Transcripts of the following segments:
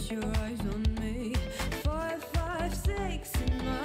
your eyes on me. 5, 5, 6 in my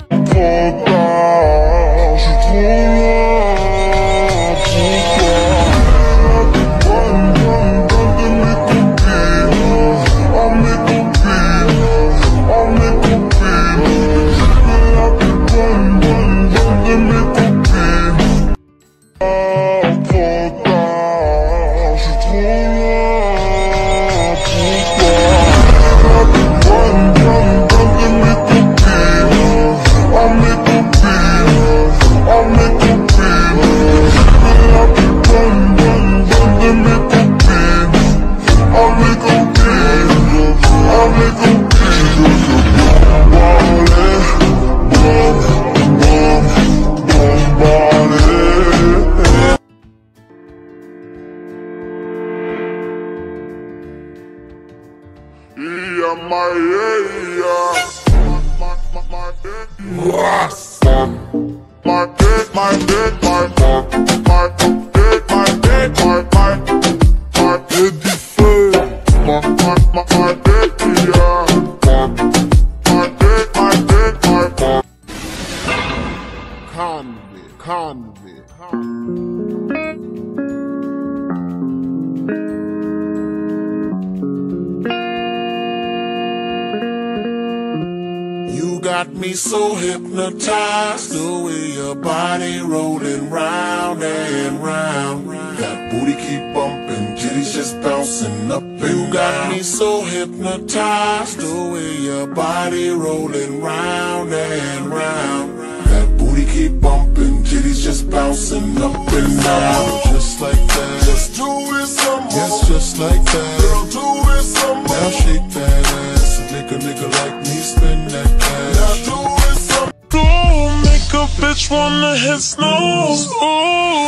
got me so hypnotized, the way your body rolling round and round. That booty keep bumping, titties just bouncing up and down. You got me so hypnotized, the way your body rolling round and round. That booty keep bumping, titties just bouncing up and down. Just like that, just do it some more. Yes, just like that, girl, do it some more. Now shake that ass and make a nigga like me spend that cash. Now do it some more. Don't make a bitch wanna hit snooze. Ooh.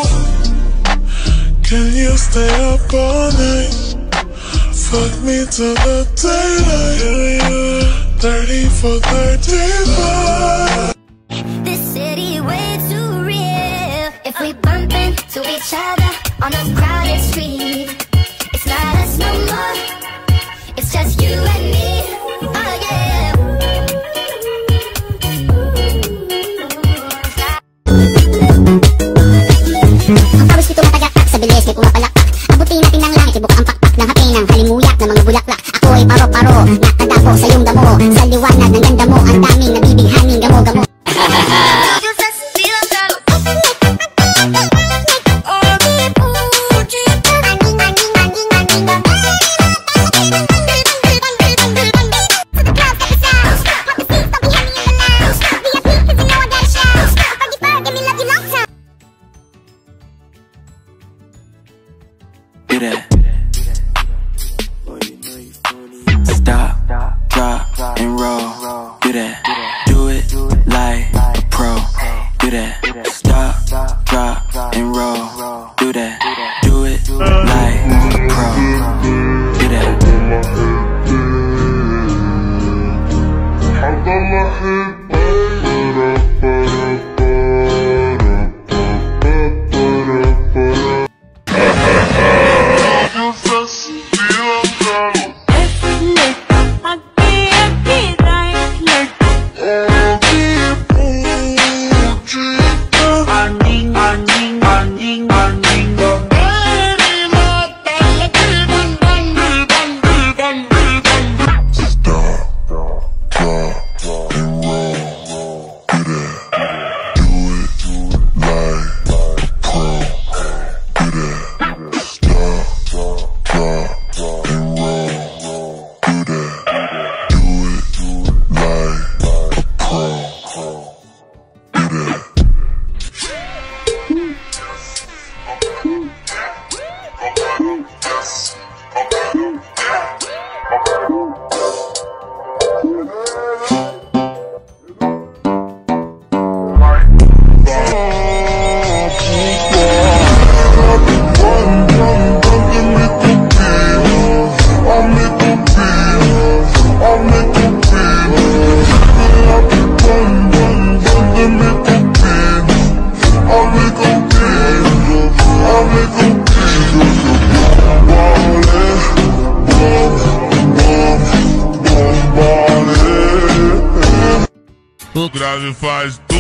Can you stay up all night? Fuck me till the daylight. Yeah, 30 for 35. This city way too real. If we bump into each other on a crowded street, it's not us no more. It's just you and me. Oh yeah. Ang pawis nito matagakak sa bilis, may pumapalakpak. Abutin natin ng langit, ibuk ang pakpak ng hapin ng halimuyak ng mga bulaklak. Ako ay paro-paro, nakadako sa iyong damo. Sa liwanag ng ganda mo, ang daming nabibighaning gamo-gamo. Stop, drop, and roll. Do that. Do it like a pro. Do that. Stop, drop, and roll. Do that. Do it like a pro. Do that. o grave faz tum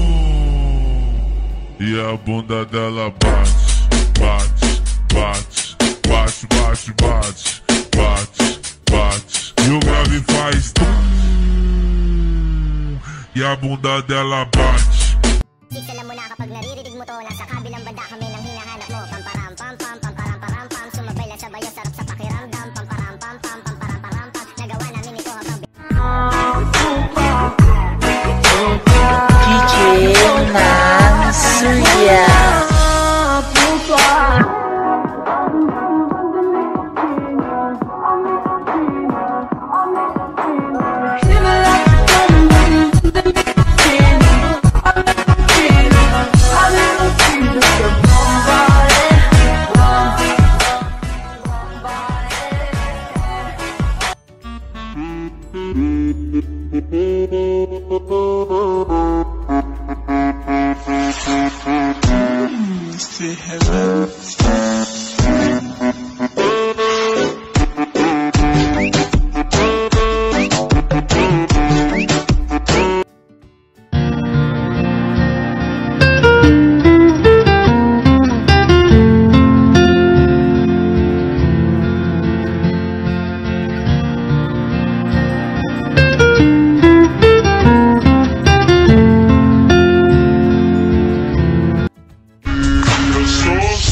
e a bunda dela bate, bate, bate, bate, bate, bate, bate. E o grave faz tum e a bunda dela bate. Alam mo na kapag naririnig mo to, nasa kabilang banda kami nang hinahanap mo. Pamparam pam pam, pamparam param pam, sumabay lang sabay ang sarap sa pakiramdam. Pamparam pam pam, pamparam param pam, nagawa namin ito habang DJ ng Suya.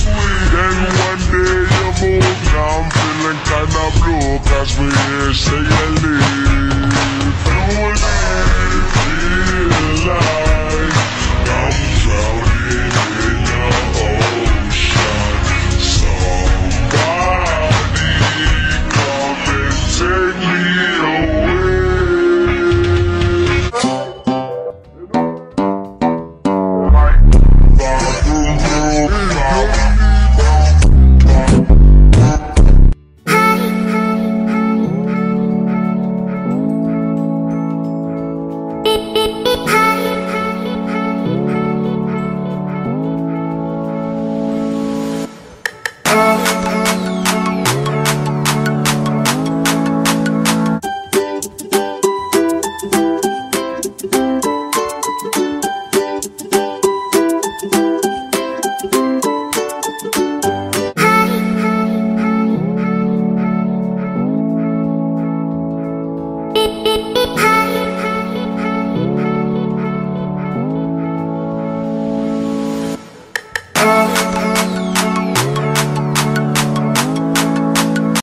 Kinda blue, 'cause we here saying